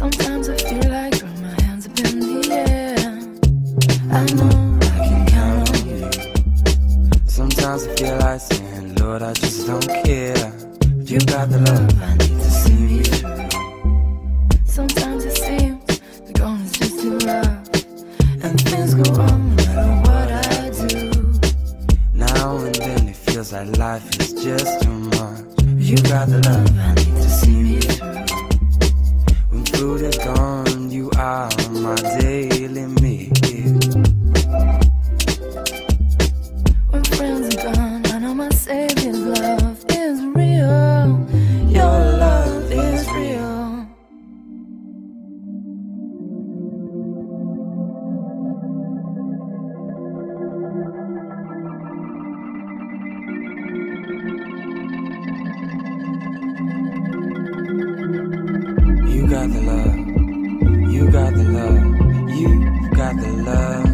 Sometimes I feel like throwing my hands up in the air. I know I can count on you. Sometimes I feel like saying, Lord, I just don't care. But you got the love I need to see me through. Sometimes it seems the going is just too rough, and things go wrong no matter what I do. Now and then it feels like life is just too much. But you got the love I need to see me through. When food is gone, you are my daily meal. When friends are gone, I know my Savior's love is real. Your love is real. You got the love, you got the love, you got the love.